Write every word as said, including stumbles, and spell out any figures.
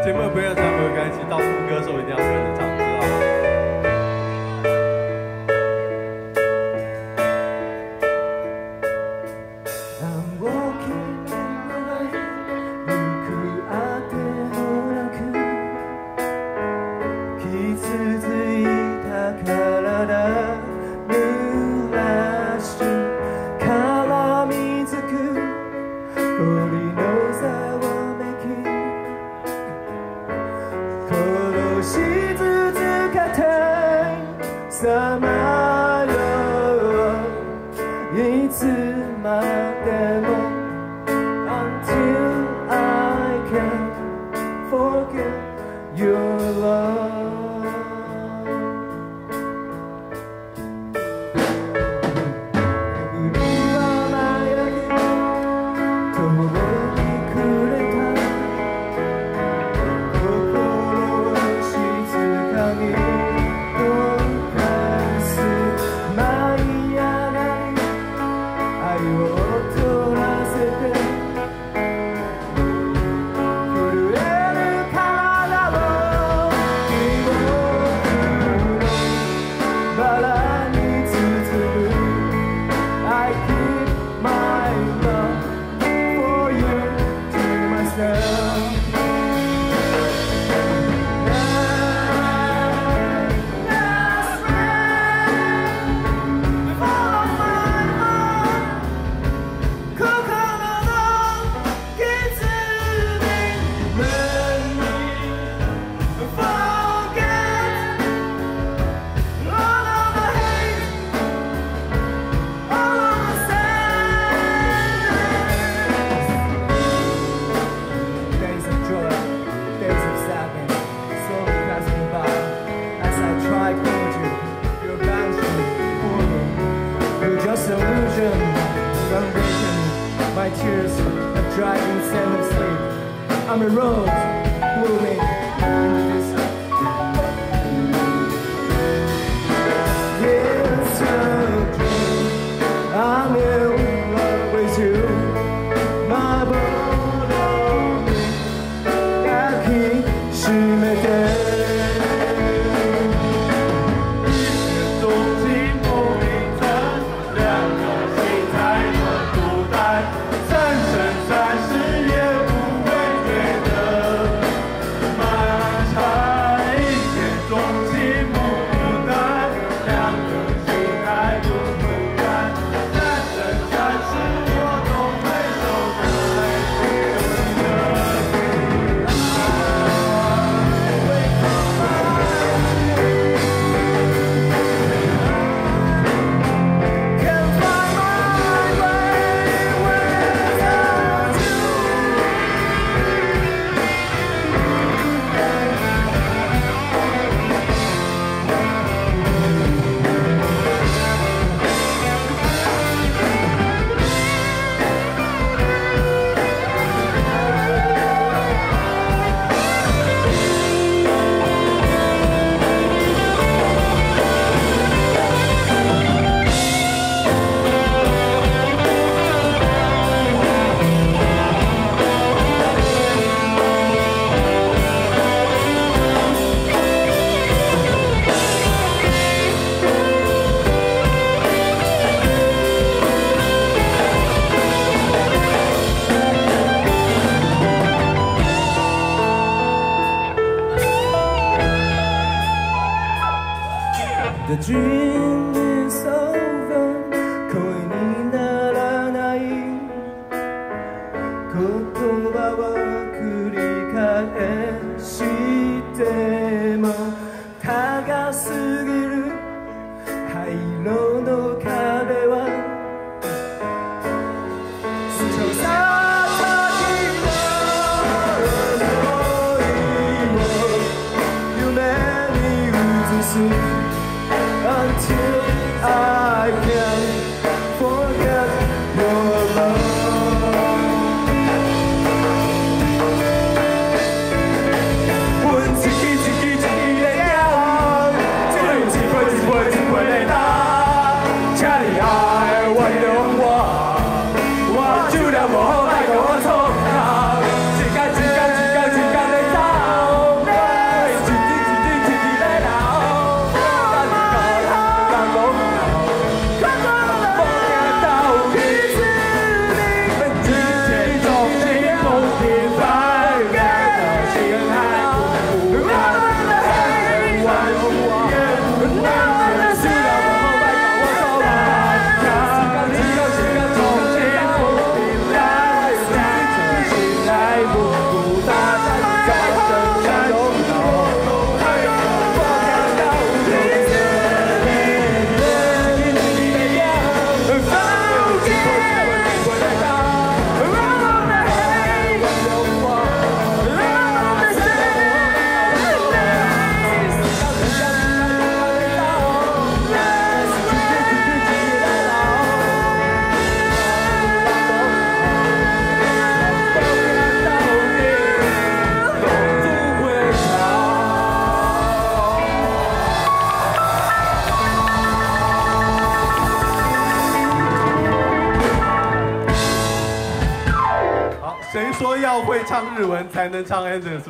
前面不要唱没有关系，到副歌的时候一定要跟着唱，知道吗？ さまよいつまでも Until I can forget your love 海は迷い遠いくれた心を静かにMy tears have dried in sand of sleep. I'm a rose blooming in the distance. It's a dream. I'm in love with you. My body,抱きしめてThe dream is over 恋にならない言葉を繰り返しても高すぎる灰色の壁は人先の想いを夢に映すUntil I can forget your love 谁说要会唱日文才能唱 Endless